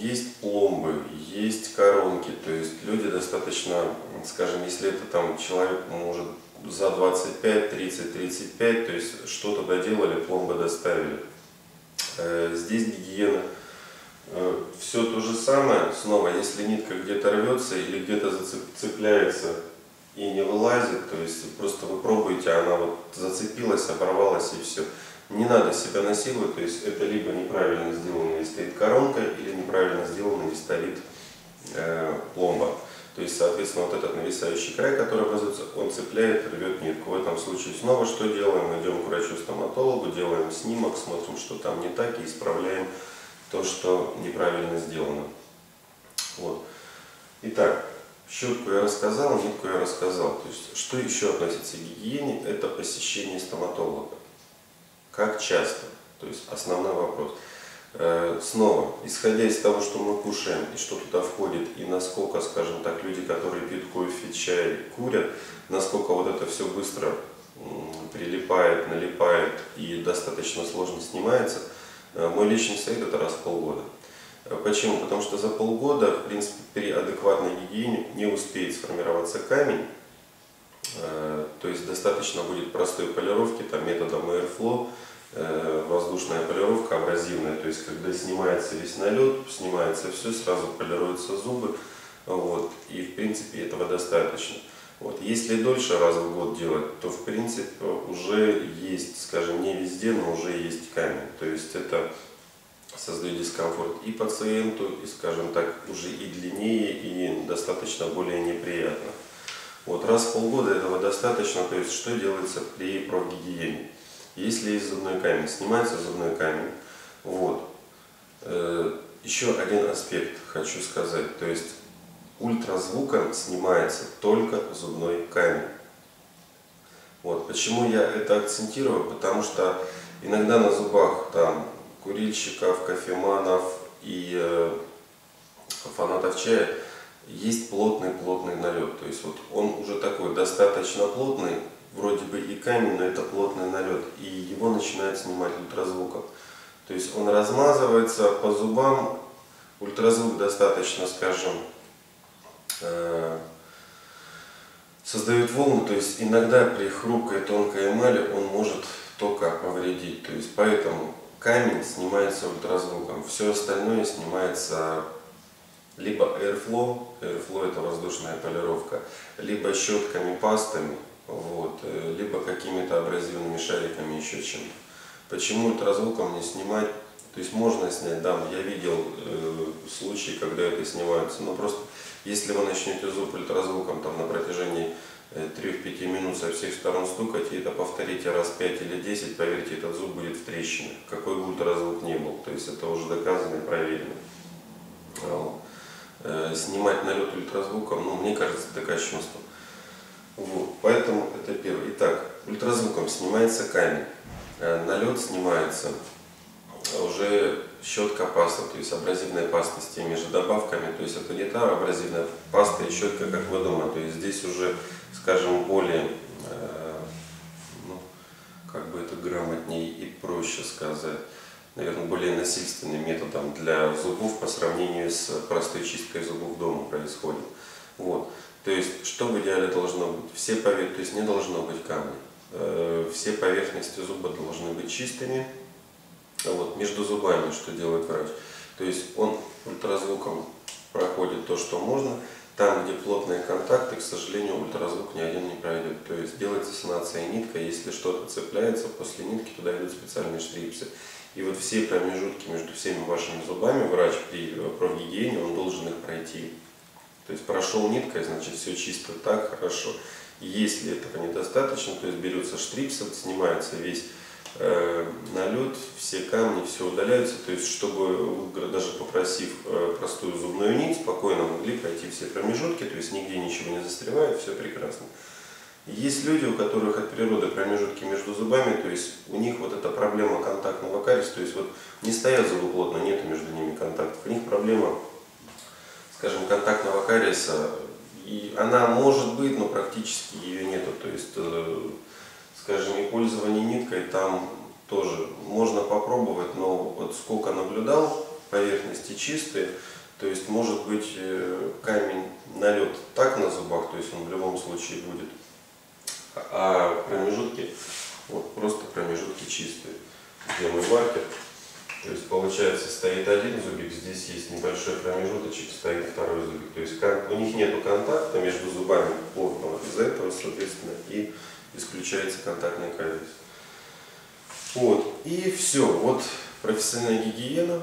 есть пломбы, есть коронки, то есть люди достаточно, скажем, если это там человек может за 25, 30, 35, то есть что-то доделали, пломбы доставили. Здесь гигиена. Все то же самое, снова, если нитка где-то рвется или где-то зацепляется и не вылазит, то есть просто вы пробуете, она вот зацепилась, оборвалась и все. Не надо себя насиловать, то есть это либо неправильно сделанная стоит коронка, или неправильно сделанная стоит пломба. То есть, соответственно, вот этот нависающий край, который образуется, он цепляет, рвет нитку. В этом случае снова что делаем? Идем к врачу-стоматологу, делаем снимок, смотрим, что там не так, и исправляем то, что неправильно сделано. Вот. Итак, щетку я рассказал, нитку я рассказал. То есть, что еще относится к гигиене? Это посещение стоматолога. Как часто? То есть, основной вопрос. Снова, исходя из того, что мы кушаем и что туда входит, и насколько, скажем так, люди, которые пьют кофе, чай, курят, насколько вот это все быстро прилипает, налипает и достаточно сложно снимается, мой личный совет – это раз в полгода. Почему? Потому что за полгода, в принципе, при адекватной гигиене не успеет сформироваться камень. То есть достаточно будет простой полировки, там методом Airflow, воздушная полировка абразивная, то есть когда снимается весь налет, снимается все, сразу полируются зубы, вот, и в принципе этого достаточно. Вот. Если дольше, раз в год делать, то в принципе уже есть, скажем, не везде, но уже есть камень, то есть это создает дискомфорт и пациенту, и, скажем так, уже и длиннее, и достаточно более неприятно. Вот, раз в полгода этого достаточно, то есть что делается при профгигиене? Если есть зубной камень, снимается зубной камень. Вот. Еще один аспект хочу сказать, то есть ультразвуком снимается только зубной камень. Вот. Почему я это акцентирую? Потому что иногда на зубах там курильщиков, кофеманов и фанатов чая есть плотный налет. То есть вот он уже такой достаточно плотный, вроде бы и камень, но это плотный налет, и его начинают снимать ультразвуком. То есть он размазывается по зубам, ультразвук достаточно, скажем, создает волну, то есть иногда при хрупкой тонкой эмали он может только повредить. То есть поэтому камень снимается ультразвуком, все остальное снимается либо Airflow, Airflow это воздушная полировка, либо щетками, пастами, вот, либо какими-то абразивными шариками, еще чем-то. Почему ультразвуком не снимать? То есть можно снять, да, я видел случаи, когда это снимается, но просто если вы начнете зуб ультразвуком там, на протяжении 3-5 минут со всех сторон стукать, и это повторите раз 5 или 10, поверьте, этот зуб будет в трещине, какой бы ультразвук ни был, то есть это уже доказано и проверено. Снимать налет ультразвуком, ну, мне кажется, это кощунство. Вот, поэтому это первое. Итак, ультразвуком снимается камень, налет снимается уже щетка, паста, то есть абразивная паста с теми же добавками, то есть это не та абразивная паста и щетка, как вы дома, то есть здесь уже, скажем, более, ну, как бы это грамотнее и проще сказать, наверное, более насильственным методом для зубов по сравнению с простой чисткой зубов дома происходит. Вот. То есть, что в идеале должно быть? Все поверхности, то есть не должно быть камня. Все поверхности зуба должны быть чистыми. Вот. Между зубами что делает врач? То есть он ультразвуком проходит то, что можно. Там, где плотные контакты, к сожалению, ультразвук ни один не пройдет. То есть делается санация нитка, если что-то цепляется, после нитки туда идут специальные штрипсы. И вот все промежутки между всеми вашими зубами врач при профгигиене, он должен их пройти. То есть прошел ниткой, значит все чисто, так, хорошо. И если этого недостаточно, то есть берется штрипс, снимается весь налет, все камни, все удаляются. То есть чтобы вы, даже попросив простую зубную нить, спокойно могли пройти все промежутки, то есть нигде ничего не застревает, все прекрасно. Есть люди, у которых от природы промежутки между зубами, то есть у них вот эта проблема контактного кариеса, то есть вот не стоят зубы плотно, нет между ними контактов, у них проблема, скажем, контактного кариеса, и она может быть, но практически ее нету, то есть, скажем, и пользование ниткой там тоже можно попробовать, но вот сколько наблюдал, поверхности чистые, То есть может быть камень, налет так на зубах, то есть он в любом случае будет, а промежутки, вот просто промежутки чистые. Где мой маркер? То есть получается стоит один зубик, здесь есть небольшой промежуточек, стоит второй зубик. То есть у них нету контакта между зубами плотного, из-за этого, соответственно, и исключается контактный кариес. Вот, и все, вот профессиональная гигиена.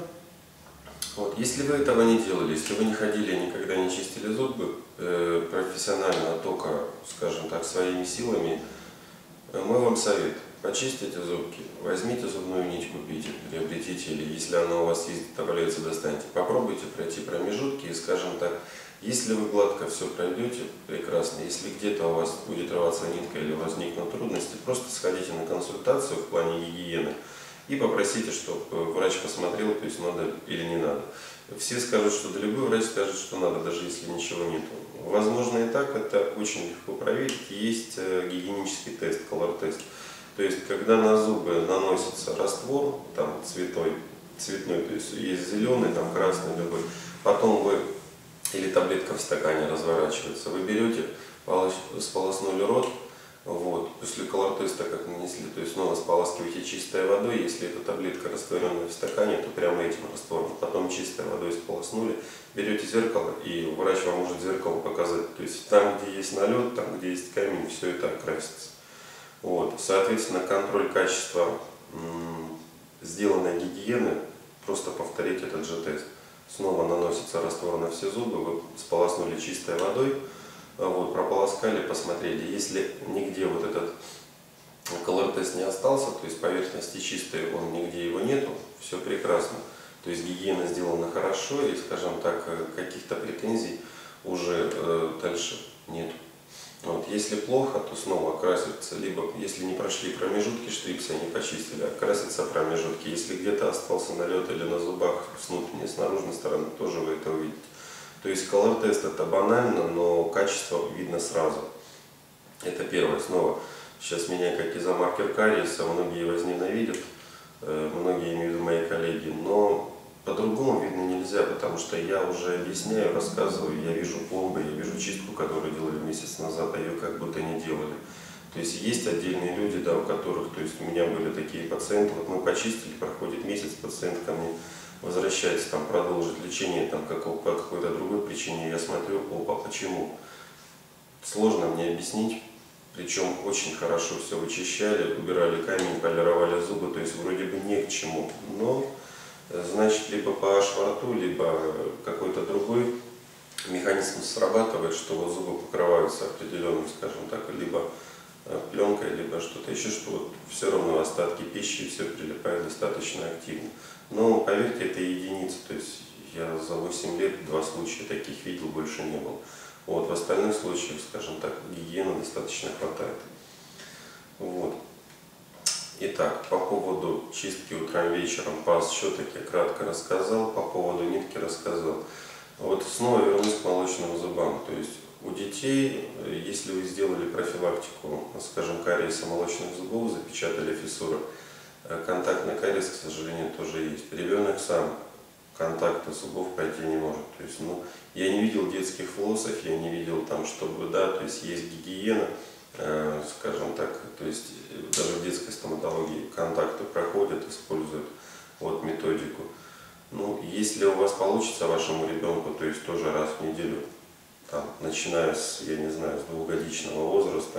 Вот. Если вы этого не делали, если вы не ходили, никогда не чистили зубы профессионально, а только, скажем так, своими силами, мой вам совет: почистите зубки, возьмите зубную нить, купите, приобретите, или если она у вас есть, таблетки достаньте, попробуйте пройти промежутки и, скажем так, если вы гладко все пройдете, прекрасно. Если где-то у вас будет рваться нитка или возникнут трудности, просто сходите на консультацию в плане гигиены и попросите, чтобы врач посмотрел, то есть надо или не надо. Все скажут, что да, любой врач скажет, что надо, даже если ничего нету. Возможно и так, это очень легко проверить. Есть гигиенический тест, колор-тест. То есть, когда на зубы наносится раствор, там цветной, то есть есть зеленый, там красный, любой, потом вы, или таблетка в стакане разворачивается, вы берете, сполоснули рот, вот, после колор-теста как нанесли, то есть снова споласкиваете чистой водой, если эта таблетка растворенная в стакане, то прямо этим раствором, потом чистой водой сполоснули, берете зеркало, и врач вам может зеркало показать, то есть там, где есть налет, там, где есть камень, все это окрасится. Вот, соответственно, контроль качества сделанной гигиены, просто повторить этот же тест. Снова наносится раствор на все зубы, вы сполоснули чистой водой, вот, прополоскали, посмотрели. Если нигде вот этот колор-тест не остался, то есть поверхности чистые, он нигде его нету, все прекрасно. То есть гигиена сделана хорошо, и, скажем так, каких-то претензий уже дальше нет. Вот. Если плохо, то снова окрасится, либо если не прошли промежутки штрипса, не почистили, окрасятся промежутки. Если где-то остался налет или на зубах с внутренней, с наружной стороны, тоже вы это увидите. То есть колор-тест это банально, но качество видно сразу. Это первое. Снова, сейчас меня как изомаркер кариеса, многие возненавидят, многие, имею в виду мои коллеги, но по-другому видно нельзя, потому что я уже объясняю, рассказываю, я вижу пломбы, я вижу чистку, которую делали месяц назад, а ее как будто не делали. То есть есть отдельные люди, да, у которых, то есть у меня были такие пациенты, вот мы почистили, проходит месяц, пациент ко мне возвращается, там, продолжить лечение, там, по какой-то другой причине, я смотрю, опа, почему? Сложно мне объяснить, причем очень хорошо все вычищали, убирали камень, полировали зубы, то есть вроде бы не к чему, но значит, либо по шварту, либо какой-то другой механизм срабатывает, что вот зубы покрываются определенным, скажем так, либо пленкой, либо что-то еще, что вот все равно остатки пищи, все прилипает достаточно активно. Но поверьте, это единицы, то есть я за 8 лет 2 случая таких видел, больше не было. Вот, в остальных случаях, скажем так, гигиены достаточно хватает. Вот. Итак, по поводу чистки утром, вечером, паз, щеток я кратко рассказал, по поводу нитки рассказал. Вот снова вернусь к молочным зубам. То есть у детей, если вы сделали профилактику, скажем, кариеса молочных зубов, запечатали фиссуры, контактный кариес, к сожалению, тоже есть. Ребенок сам контакта зубов пройти не может. То есть, ну, я не видел детских флоссов, я не видел там, чтобы, да, то есть есть гигиена, скажем так, то есть даже в детской стоматологии контакты проходят, используют вот методику. Ну, если у вас получится вашему ребенку, то есть тоже раз в неделю, там, начиная с, я не знаю, с 2-годичного возраста,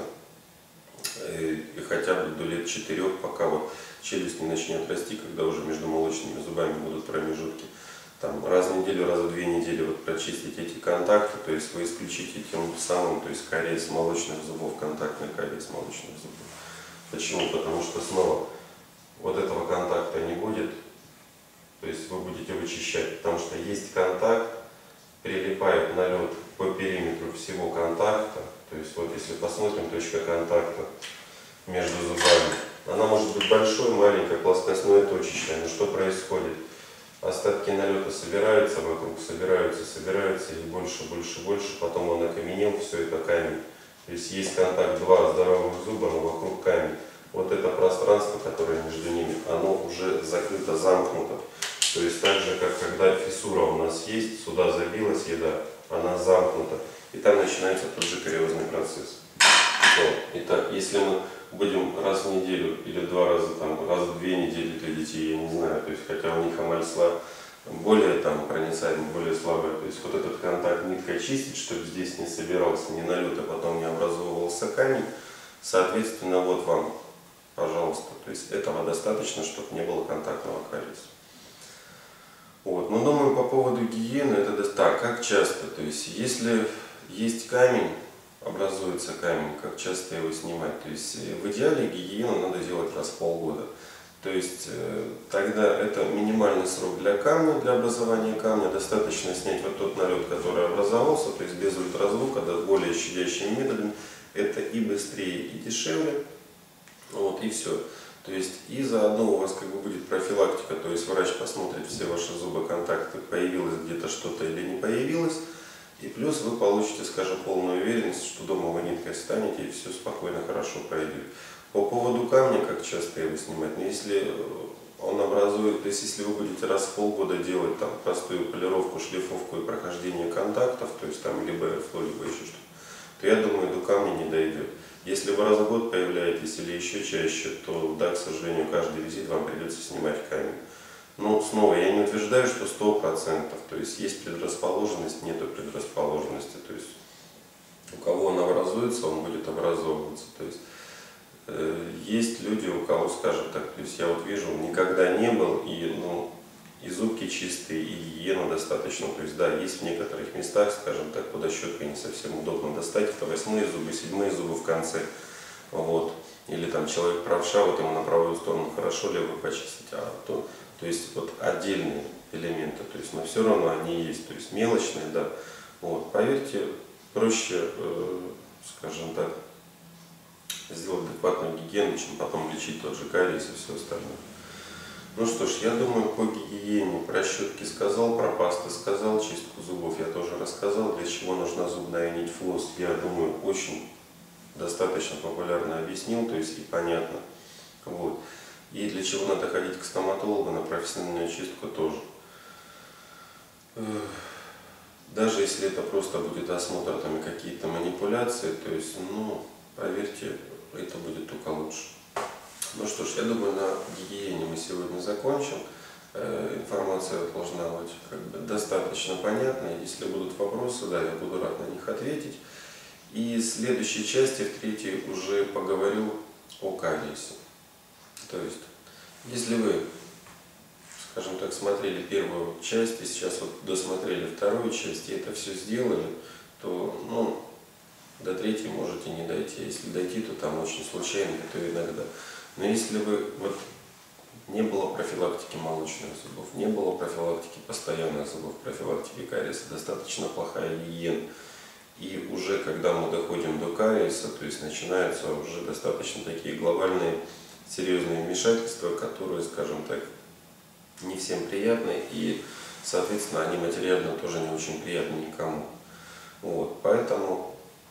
и хотя бы до лет 4, пока вот челюсть не начнет расти, когда уже между молочными зубами будут промежутки, там, раз в неделю, раз в 2 недели вот прочистить эти контакты, то есть вы исключите тем самым, то есть кариес молочных зубов, контактный кариес молочных зубов. Почему? Потому что снова вот этого контакта не будет, то есть вы будете вычищать, потому что есть контакт, прилипает налет по периметру всего контакта, то есть вот если посмотрим, точка контакта между зубами, она может быть большой, маленькой, плоскостной, точечной, но что происходит? Остатки налета собираются вокруг, собираются, и больше, потом он окаменел, все это камень. То есть есть контакт 2 здоровых зуба, но вокруг камень. Вот это пространство, которое между ними, оно уже закрыто, замкнуто. То есть так же, как когда фиссура у нас есть, сюда забилась еда, она замкнута, и там начинается тот же кариозный процесс. Итак, если мы будем раз в неделю или два раза, там, раз в 2 недели для детей, я не знаю, то есть хотя у них амальсла более там проницаемый, более слабая, то есть вот этот контакт ниткой чистить, чтобы здесь не собирался ни налет, а потом не образовывался камень, соответственно, вот вам, пожалуйста, то есть этого достаточно, чтобы не было контактного кариеса. Вот. Но думаю, по поводу гигиены, это так, как часто, то есть если есть камень, образуется камень, как часто его снимать, то есть в идеале гигиену надо делать раз в полгода. То есть тогда это минимальный срок для камня, для образования камня. Достаточно снять вот тот налет, который образовался, то есть без ультразвука, да, более щадящими методами. Это и быстрее, и дешевле. Вот, и все. То есть и заодно у вас как бы будет профилактика, то есть врач посмотрит все ваши зубы, контакты, появилось где-то что-то или не появилось. И плюс вы получите, скажем, полную уверенность, что дома вы ниткой встанете и все спокойно, хорошо пройдет. По поводу камня, как часто его снимать, но если он образует, то есть если вы будете раз в полгода делать там простую полировку, шлифовку и прохождение контактов, то есть там либо РФЛО, либо еще что-то, то я думаю, до камня не дойдет. Если вы раз в год появляетесь или еще чаще, то да, к сожалению, каждый визит вам придется снимать камень. Но снова, я не утверждаю, что 100%, то есть есть предрасположенность, нету предрасположенности, то есть у кого он образуется, он будет образовываться, то есть есть люди, у кого, скажем так, то есть я вот вижу, никогда не был, и, ну, и зубки чистые, и гигиена достаточно, то есть да, есть в некоторых местах, скажем так, куда щеткой не совсем удобно достать, это 8-е зубы, 7-е зубы в конце, вот, или там человек правша, вот ему на правую сторону хорошо левую почистить, а то есть вот отдельные элементы, то есть, но все равно они есть, то есть мелочные, да, вот, поверьте, проще, скажем так, сделать адекватную гигиену, чем потом лечить тот же кариес и все остальное. Ну что ж, я думаю, по гигиене про щетки сказал, про пасты сказал, чистку зубов я тоже рассказал, для чего нужна зубная нить флосс, я думаю, очень достаточно популярно объяснил, то есть и понятно. Вот. И для чего надо ходить к стоматологу на профессиональную чистку тоже. Даже если это просто будет осмотр там и какие-то манипуляции, то есть, ну, поверьте, это будет только лучше. Ну что ж, я думаю, на гигиене мы сегодня закончим. Информация должна быть как бы достаточно понятной. Если будут вопросы, да, я буду рад на них ответить. И в следующей части, в третьей, уже поговорю о кариесе. То есть, если вы, скажем так, смотрели первую часть и сейчас вот досмотрели вторую часть и это все сделали, то, ну, до третьей можете не дойти. Если дойти, то там очень случайно, то иногда. Но если вы, вот, не было профилактики молочных зубов, не было профилактики постоянных зубов, профилактики кариеса, достаточно плохая гигиена. И уже когда мы доходим до кариеса, то есть начинаются уже достаточно такие глобальные, серьезные вмешательства, которые, скажем так, не всем приятны, и, соответственно, они материально тоже не очень приятны никому. Вот, поэтому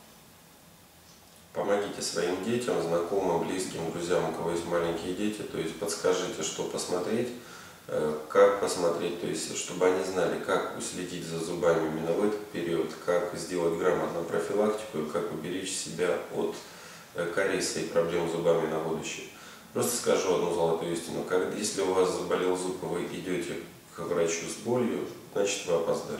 помогите своим детям, знакомым, близким, друзьям, у кого есть маленькие дети, то есть подскажите, что посмотреть, как посмотреть, то есть чтобы они знали, как уследить за зубами именно в этот период, как сделать грамотную профилактику и как уберечь себя от кариеса и проблем с зубами на будущее. Просто скажу одну золотую истину. Если у вас заболел зуб, и вы идете к врачу с болью, значит вы опоздали.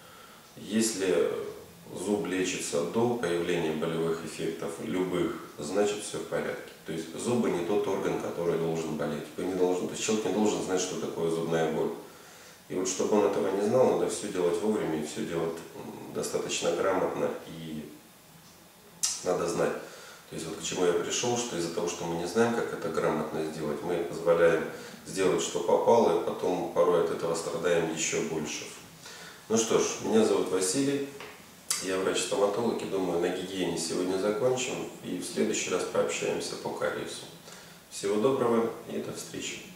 Если зуб лечится до появления болевых эффектов, любых, значит все в порядке. То есть зубы не тот орган, который должен болеть. Вы не должны, то есть человек не должен знать, что такое зубная боль. И вот чтобы он этого не знал, надо все делать вовремя и все делать достаточно грамотно, и надо знать. То есть вот к чему я пришел, что из-за того, что мы не знаем, как это грамотно сделать, мы позволяем сделать, что попало, и потом порой от этого страдаем еще больше. Ну что ж, меня зовут Василий, я врач-стоматолог, и думаю, на гигиене сегодня закончим, и в следующий раз пообщаемся по кариесу. Всего доброго и до встречи.